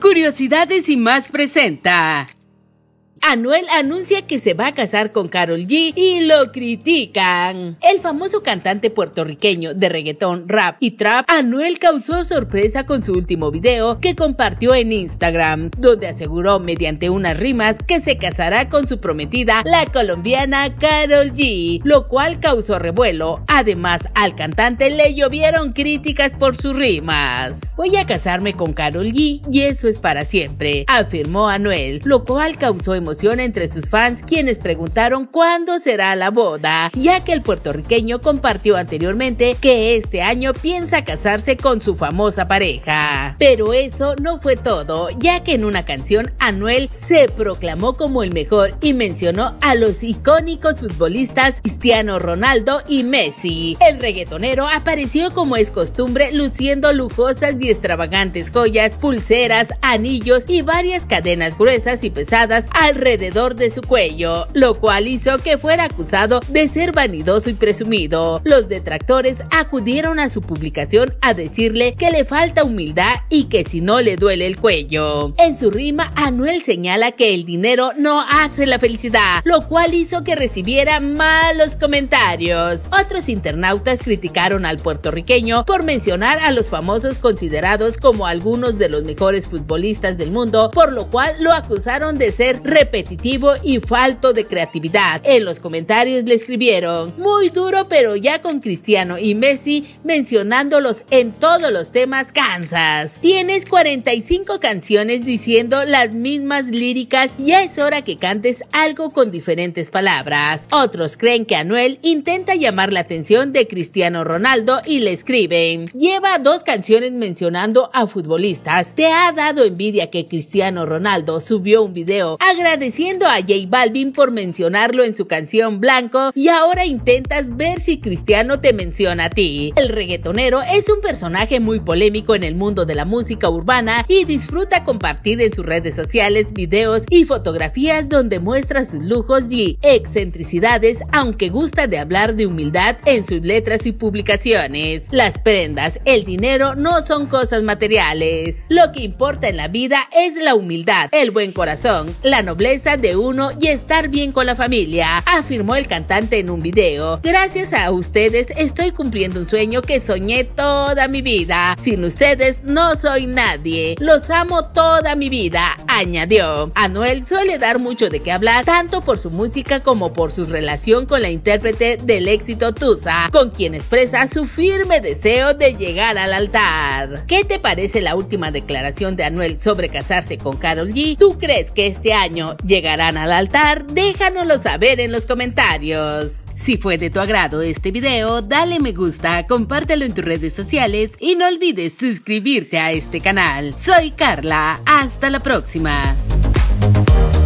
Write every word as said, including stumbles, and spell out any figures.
Curiosidades y más presenta. Anuel anuncia que se va a casar con Karol G y lo critican. El famoso cantante puertorriqueño de reggaetón, rap y trap, Anuel, causó sorpresa con su último video que compartió en Instagram, donde aseguró mediante unas rimas que se casará con su prometida, la colombiana Karol G, lo cual causó revuelo. Además, al cantante le llovieron críticas por sus rimas. Voy a casarme con Karol G y eso es para siempre, afirmó Anuel, lo cual causó emoción entre sus fans, quienes preguntaron cuándo será la boda, ya que el puertorriqueño compartió anteriormente que este año piensa casarse con su famosa pareja. Pero eso no fue todo, ya que en una canción Anuel se proclamó como el mejor y mencionó a los icónicos futbolistas Cristiano Ronaldo y Messi. El reggaetonero apareció, como es costumbre, luciendo lujosas y extravagantes joyas, pulseras, anillos y varias cadenas gruesas y pesadas al alrededor de su cuello, lo cual hizo que fuera acusado de ser vanidoso y presumido. Los detractores acudieron a su publicación a decirle que le falta humildad y que si no le duele el cuello. En su rima, Anuel señala que el dinero no hace la felicidad, lo cual hizo que recibiera malos comentarios. Otros internautas criticaron al puertorriqueño por mencionar a los famosos considerados como algunos de los mejores futbolistas del mundo, por lo cual lo acusaron de ser repetitivo y falto de creatividad. En los comentarios le escribieron: muy duro, pero ya con Cristiano y Messi mencionándolos en todos los temas cansas. Tienes cuarenta y cinco canciones diciendo las mismas líricas, ya es hora que cantes algo con diferentes palabras. Otros creen que Anuel intenta llamar la atención de Cristiano Ronaldo y le escriben: lleva dos canciones mencionando a futbolistas. ¿Te ha dado envidia que Cristiano Ronaldo subió un video agradeciendo a J Balvin por mencionarlo en su canción Blanco y ahora intentas ver si Cristiano te menciona a ti? El reggaetonero es un personaje muy polémico en el mundo de la música urbana y disfruta compartir en sus redes sociales videos y fotografías donde muestra sus lujos y excentricidades, aunque gusta de hablar de humildad en sus letras y publicaciones. Las prendas, el dinero no son cosas materiales. Lo que importa en la vida es la humildad, el buen corazón, la nobleza de uno y estar bien con la familia, afirmó el cantante en un video. Gracias a ustedes estoy cumpliendo un sueño que soñé toda mi vida. Sin ustedes no soy nadie. Los amo toda mi vida, añadió. Anuel suele dar mucho de qué hablar, tanto por su música como por su relación con la intérprete del éxito Tusa, con quien expresa su firme deseo de llegar al altar. ¿Qué te parece la última declaración de Anuel sobre casarse con Karol G? ¿Tú crees que este año llegarán al altar? Déjanoslo saber en los comentarios. Si fue de tu agrado este video, dale me gusta, compártelo en tus redes sociales y no olvides suscribirte a este canal. Soy Carla, hasta la próxima.